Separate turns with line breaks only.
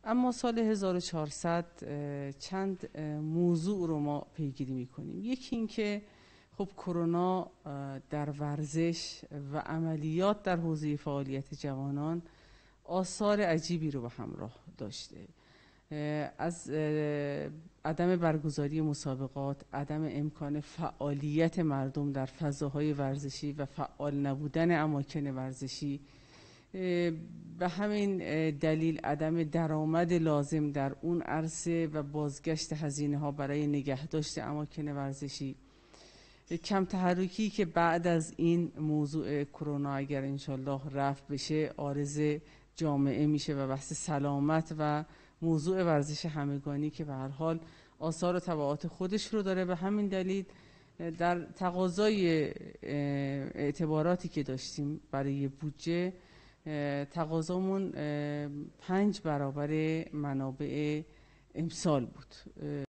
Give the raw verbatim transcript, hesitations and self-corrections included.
اما سال هزار و چهارصد چند موضوع رو ما پیگیری میکنیم. یکی این که خب کرونا در ورزش و عملیات در حوزه فعالیت جوانان آثار عجیبی رو به همراه داشته. از عدم برگزاری مسابقات، عدم امکان فعالیت مردم در فضاهای ورزشی و فعال نبودن اماکن ورزشی، به همین دلیل عدم درآمد لازم در اون عرصه و بازگشت هزینه ها برای نگهداشت اماکن ورزشی، کم تحرکی که بعد از این موضوع کرونا اگر انشالله رفع بشه عارض جامعه میشه و بحث سلامت و موضوع ورزش همگانی که به هر حال آثار و تبعات خودش رو داره. به همین دلیل در تقاضای اعتباراتی که داشتیم برای بودجه، تقاضامون پنج برابر منابع امسال بود.